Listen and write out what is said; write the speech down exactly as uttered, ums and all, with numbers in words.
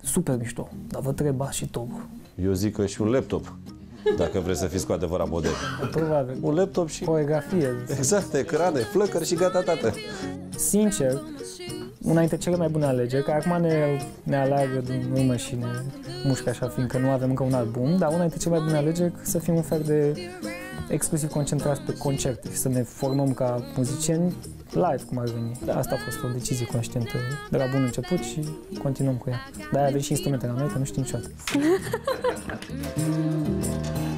super mișto, dar vă trebuie bas și top. Eu zic că și un laptop, dacă vreți să fiți cu adevărat model. Probabil. Un laptop și... Coregrafie. Exact, ecrane, flăcări și gata, tată. Sincer, una dintre cele mai bune alegeri, care acum ne, ne aleagă din urmă și ne mușcă așa, fiindcă nu avem încă un album, dar una dintre cele mai bune alegeri să fim un fel de exclusiv concentrați pe concerte și să ne formăm ca muzicieni live, cum ar veni. Asta a fost o decizie conștientă de la bun început și continuăm cu ea. Dar avem și instrumente la noi, că nu știm niciodată.